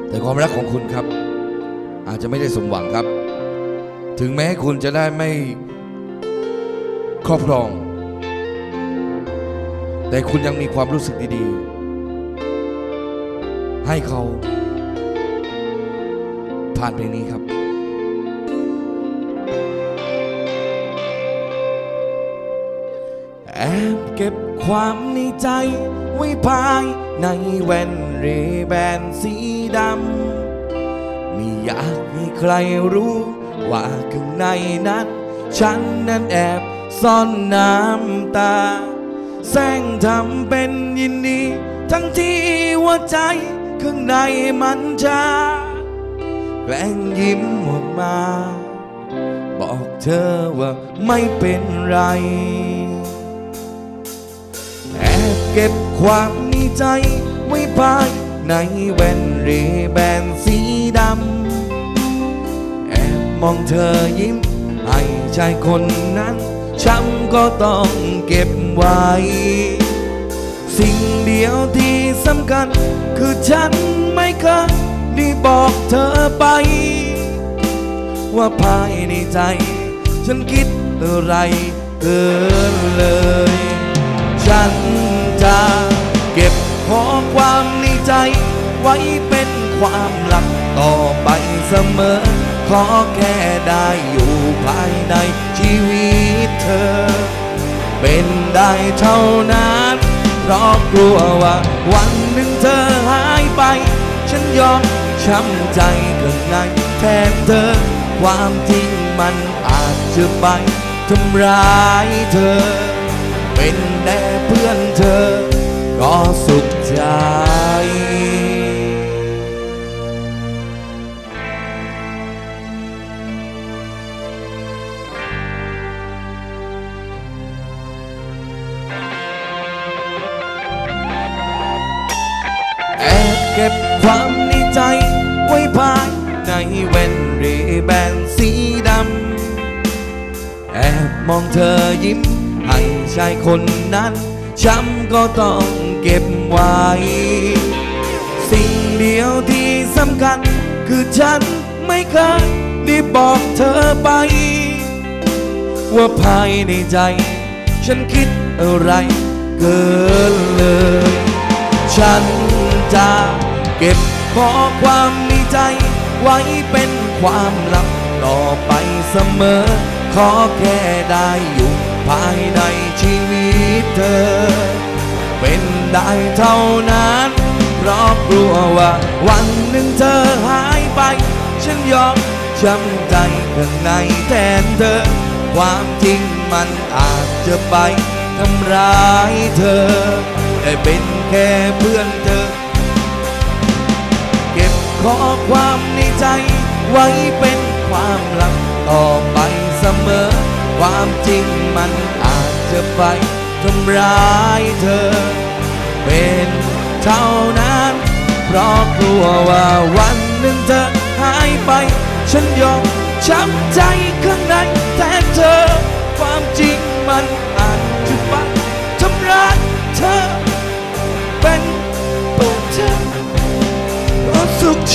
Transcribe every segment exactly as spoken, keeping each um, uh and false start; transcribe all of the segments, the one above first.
แต่ความรักของคุณครับอาจจะไม่ได้สมหวังครับถึงแม้คุณจะได้ไม่ครอบครองแต่คุณยังมีความรู้สึกดีๆให้เขาผ่านเพลงนี้ครับแอบเก็บความในใจไว้ภายในแว่นเรแบนสีดำไม่อยากให้ใครรู้ว่าข้างในนั้นฉันนั้นแอบซ่อนน้ำตาแสร้งทำเป็นยินดีทั้งที่หัวใจข้างในมันชาแกล้งยิ้มออกมาบอกเธอว่าไม่เป็นไรแอบเก็บความในใจไว้ภายในแว่นเรแบนสีดำแอบมองเธอยิ้มให้ชายคนนั้นช้ำก็ต้องเก็บไว้สิ่งเดียวที่สำคัญคือฉันไม่เคยได้บอกเธอไปว่าภายในใจฉันคิดอะไรเกินเลยฉันจะเก็บข้อความในใจไว้เป็นความลับต่อไปเสมอขอแค่ได้อยู่ภายในชีวิตเธอเป็นได้เท่านั้นเพราะกลัวว่าวันหนึ่งเธอหายไปฉันยอมช้ำใจข้างในแทนเธอความจริงมันอาจจะไปทำร้ายเธอเป็นแต่เพื่อนเธอก็สุขใจแอบเก็บความในใจไว้ภายในแว่นเรแบนสีดำแอบมองเธอยิ้มให้ชายคนนั้นช้ำก็ต้องเก็บไว้สิ่งเดียวที่สำคัญคือฉันไม่เคยได้บอกเธอไปว่าภายในใจฉันคิดอะไรเกินเลยฉันจะเก็บข้อความในใจไว้เป็นความลับต่อไปเสมอขอแค่ได้อยู่ภายในชีวิตเธอเป็นได้เท่านั้นเพราะกลัวว่าวันหนึ่งเธอหายไปฉันยอมช้ำใจข้างในแทนเธอความจริงมันอาจจะไปทำร้ายเธอได้เป็นแค่เพื่อนเธอเก็บข้อความในใจไว้เป็นความลับต่อไปเสมอความจริงมันอาจจะไปทำร้ายเธอเป็นเท่านั้นเพราะกลัวว่าวันหนึ่งเธอหายไปฉันยอมช้ำใจข้างในแทนเธอความจริงมันอาจจะไปทำร้ายเธอเป็นตัวเธอก็สุขใจ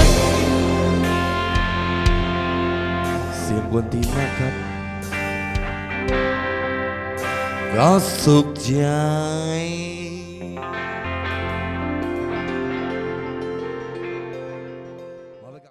เสียงกวนตีนมากครับก็สุขใจ